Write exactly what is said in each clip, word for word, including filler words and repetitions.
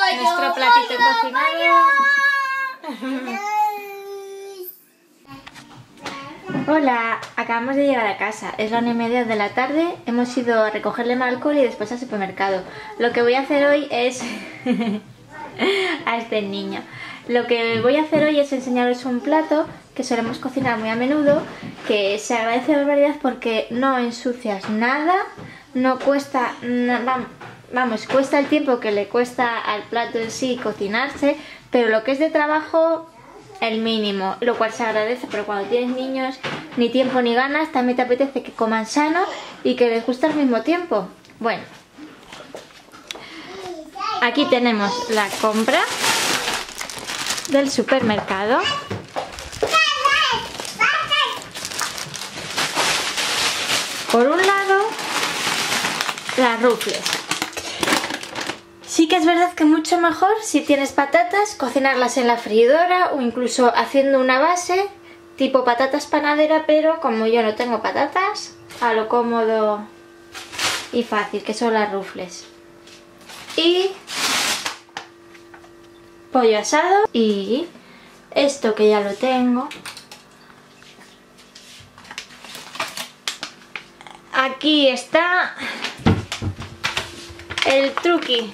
nuestro platito cocinado. Hola, acabamos de llegar a casa, es la una y media de la tarde, hemos ido a recogerle el alcohol y después al supermercado. Lo que voy a hacer hoy es... a este niño. Lo que voy a hacer hoy es enseñaros un plato que solemos cocinar muy a menudo, que se agradece de barbaridad porque no ensucias nada, no cuesta... Na, vamos, cuesta el tiempo que le cuesta al plato en sí cocinarse, pero lo que es de trabajo... el mínimo, lo cual se agradece, pero cuando tienes niños ni tiempo ni ganas, también te apetece que coman sano y que les guste al mismo tiempo. Bueno, aquí tenemos la compra del supermercado. Por un lado, las rufles. Sí que es verdad que mucho mejor si tienes patatas, cocinarlas en la freidora o incluso haciendo una base tipo patatas panadera, pero como yo no tengo patatas, a lo cómodo y fácil que son las rufles. Y pollo asado y esto que ya lo tengo. Aquí está el truqui.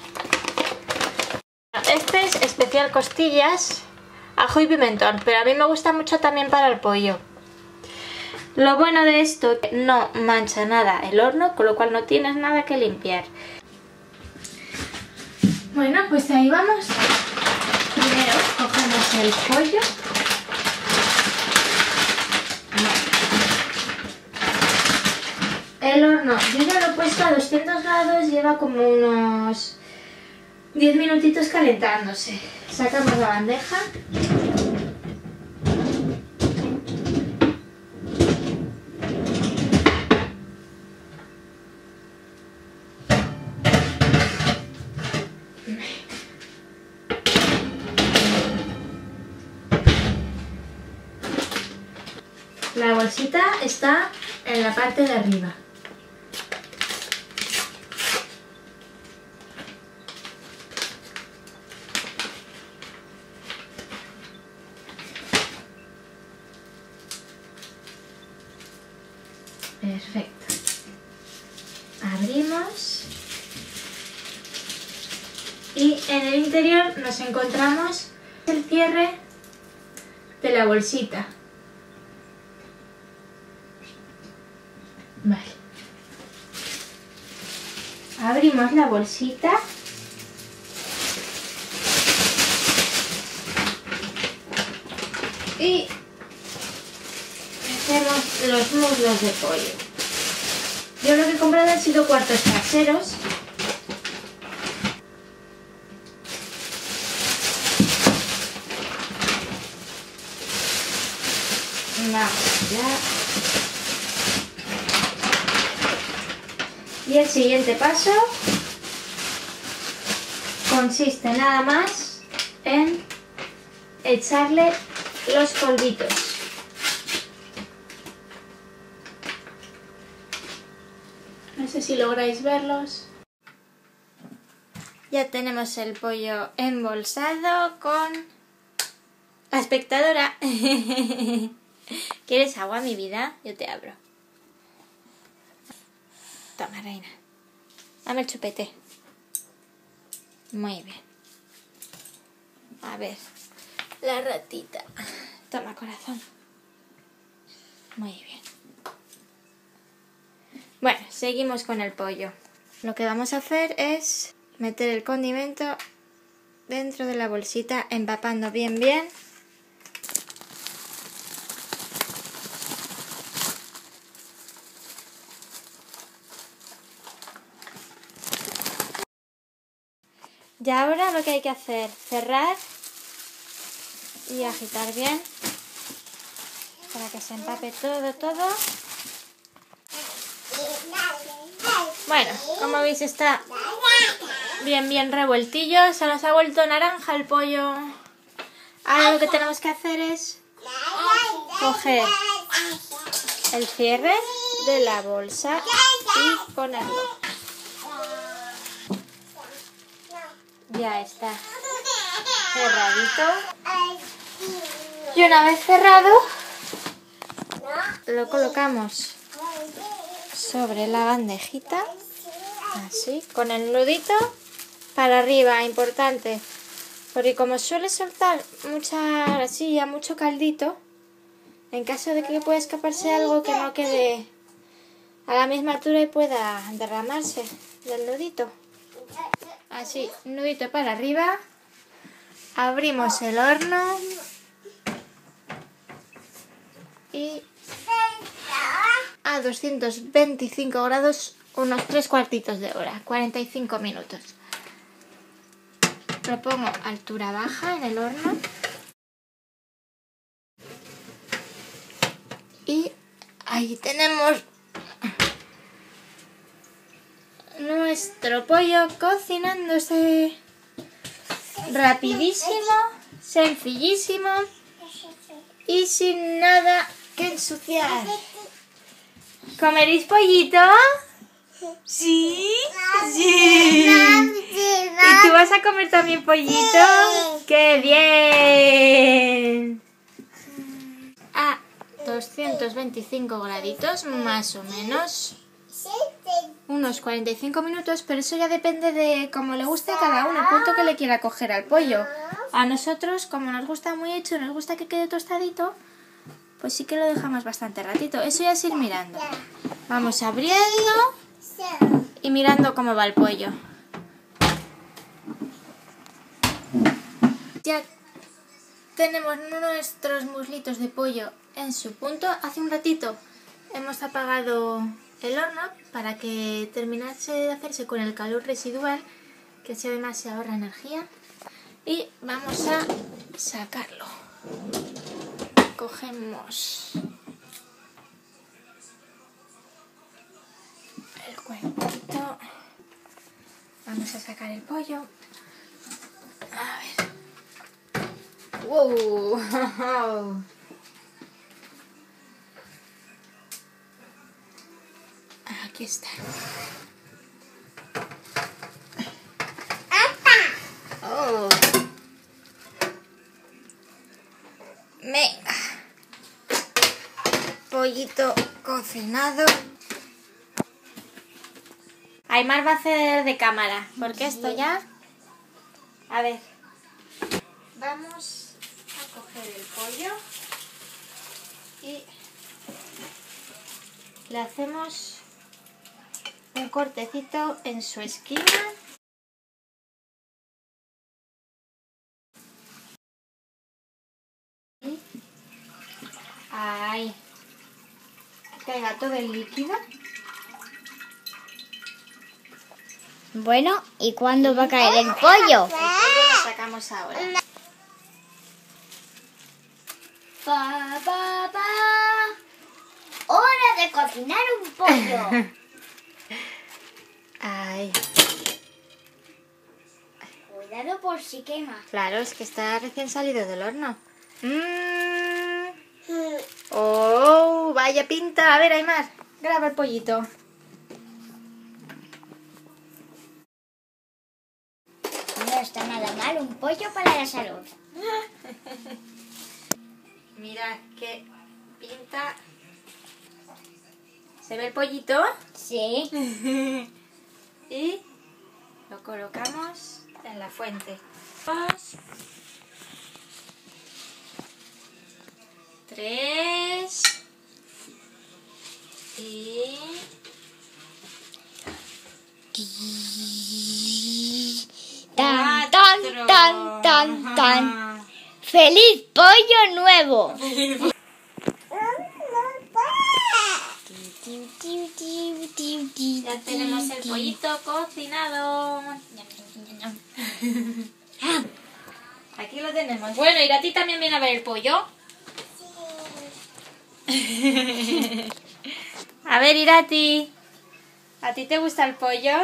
Este es especial costillas, ajo y pimentón, pero a mí me gusta mucho también para el pollo. Lo bueno de esto es que no mancha nada el horno, con lo cual no tienes nada que limpiar. Bueno, pues ahí vamos. Primero cogemos el pollo. El horno, yo ya lo he puesto a doscientos grados, lleva como unos diez minutitos calentándose. Sacamos la bandeja. La bolsita está en la parte de arriba. Perfecto. Abrimos y en el interior nos encontramos el cierre de la bolsita. Vale. Abrimos la bolsita. Y metemos los muslos de pollo. Yo lo que he comprado han sido cuartos caseros. Vamos ya. Y el siguiente paso consiste nada más en echarle los polvitos. No sé si lográis verlos. Ya tenemos el pollo embolsado con la espectadora. ¿Quieres agua, mi vida? Yo te abro. Toma, reina. Dame el chupete. Muy bien. A ver. La ratita. Toma, corazón. Muy bien. Bueno, seguimos con el pollo. Lo que vamos a hacer es meter el condimento dentro de la bolsita, empapando bien bien. Y ahora lo que hay que hacer, cerrar y agitar bien para que se empape todo, todo. Bueno, como veis está bien, bien revueltillo. Se nos ha vuelto naranja el pollo. Ahora lo que tenemos que hacer es coger el cierre de la bolsa y ponerlo. Ya está cerradito. Y una vez cerrado, lo colocamos sobre la bandejita, así, con el nudito para arriba, importante, porque como suele soltar mucha grasilla, mucho caldito, en caso de que pueda escaparse algo, que no quede a la misma altura y pueda derramarse del nudito. Así, nudito para arriba, abrimos el horno y a doscientos veinticinco grados unos tres cuartitos de hora, cuarenta y cinco minutos. Lo pongo a altura baja en el horno y ahí tenemos nuestro pollo cocinándose. Rapidísimo, sencillísimo y sin nada que ensuciar. ¿Comeréis pollito? ¿Sí? Sí. ¿Y tú vas a comer también pollito? ¡Qué bien! A doscientos veinticinco graditos, más o menos. Unos cuarenta y cinco minutos, pero eso ya depende de cómo le guste a cada uno, el punto que le quiera coger al pollo. A nosotros, como nos gusta muy hecho, nos gusta que quede tostadito, pues sí que lo dejamos bastante ratito. Eso ya es ir mirando. Vamos abriendo y mirando cómo va el pollo. Ya tenemos nuestros muslitos de pollo en su punto. Hace un ratito hemos apagado el horno para que terminase de hacerse con el calor residual, que así además se ahorra energía. Y vamos a sacarlo. Cogemos el cuerpito. Vamos a sacar el pollo. A ver. ¡Wow! Aquí está. Oh. Venga. Pollito cocinado. Aymar va a hacer de cámara, porque esto ya... A ver. Vamos a coger el pollo y le hacemos un cortecito en su esquina. Y ahí. Que caiga todo el líquido. Bueno, ¿y cuándo va a caer el pollo? El pollo lo sacamos ahora. Pa, pa, pa. ¡Hora de cocinar un pollo! Ay. Cuidado por si quema. Claro, es que está recién salido del horno. Mm. ¡Oh! ¡Vaya pinta! A ver, Aymar, graba el pollito. No está nada mal un pollo para la salud. Mirad qué pinta. ¿Se ve el pollito? Sí. Y lo colocamos en la fuente. Dos, tres y Tan, tan, tan, tan, tan. ¡Feliz pollo nuevo! ya tenemos el pollito cocinado. Aquí lo tenemos. Bueno, ¿y a ti también viene a ver el pollo? Sí. A ver, Irati, ¿a ti te gusta el pollo?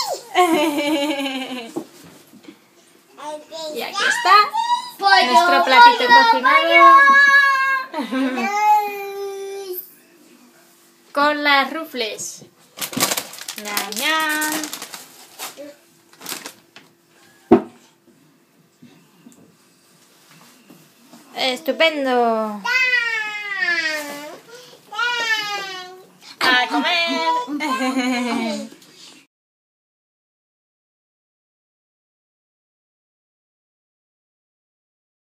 Sí. Y aquí está Pollo, nuestro platito pollo, cocinado. pollo. Con las rufles. Ñam, ñam. Estupendo. A comer.